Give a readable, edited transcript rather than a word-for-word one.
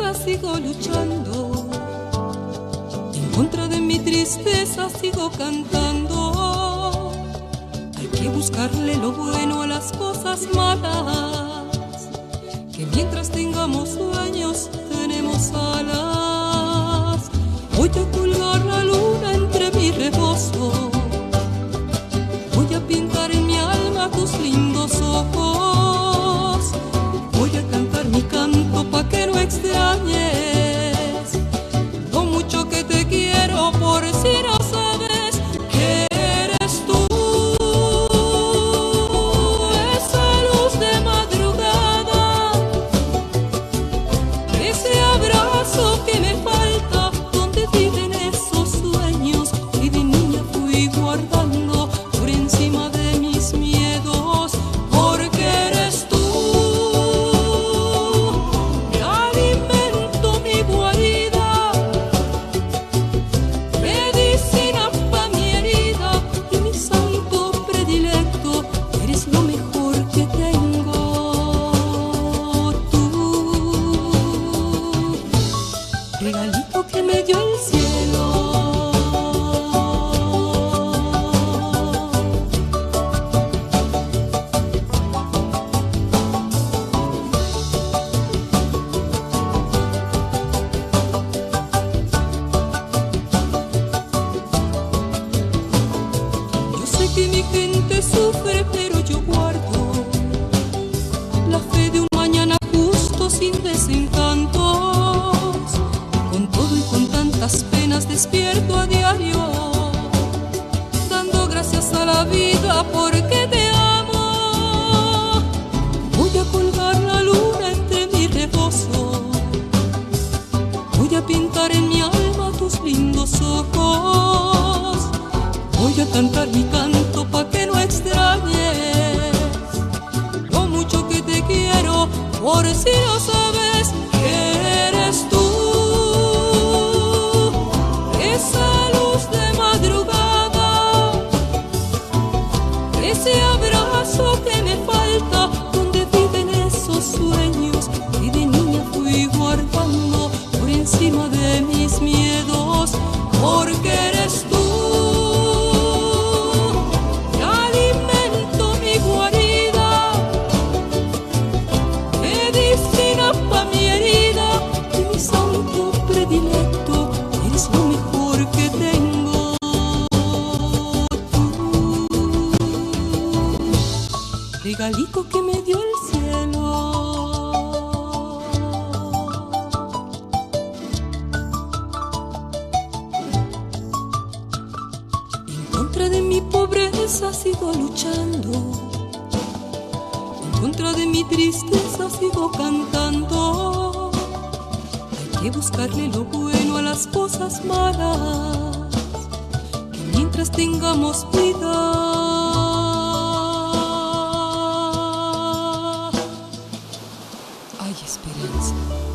pobreza sigo luchando, en contra de mi tristeza sigo cantando. Hay que buscarle lo bueno a las cosas malas, que mientras tengamos sueños tenemos alas. Voy a colgar la luna entre mi rebozo, voy a pintar en mi alma tus lindos ojos, voy a cantar mi canto pa' que no extrañes lo mucho que te quiero, por si no sabes que eres tú. Esa luz de madrugada, ese abrazo que me falta, donde viven esos sueños que de niña fui guardando por encima de mis miedos, porque eres tú. Me alimento mi guarida, medicina pa' mi herida y mi santo predilecto, eres lo mejor que tengo. Tú, regalito que me dio el cielo. Yo sé que mi gente sufre, pero yo guardo la fe de un mañana justo sin desencantos. Con todo y con tantas penas despierto a diario, dando gracias a la vida porque te amo. Voy a colgar la luna entre mi rebozo, voy a pintar en mi alma tus lindos ojos, voy a cantar mi canto pa' que no extrañes lo mucho que te quiero, por si no sabes que eres tú. Esa luz de madrugada, ese abrazo que me falta, donde viven esos sueños que de niña fui guardando por encima de mis miedos, porque eres tú. Me alimento mi guarida, medicina pa' mi herida y mi santo predilecto, eres lo mejor que tengo. Tú, regalito que me dio el cielo. En contra de mi pobreza sigo luchando, en contra de mi tristeza sigo cantando. Hay que buscarle lo bueno a las cosas malas, que mientras tengamos vida hay esperanza.